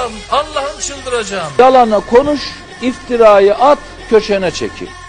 Allah'ım çıldıracağım. Yalanı konuş, iftirayı at, köşene çekil.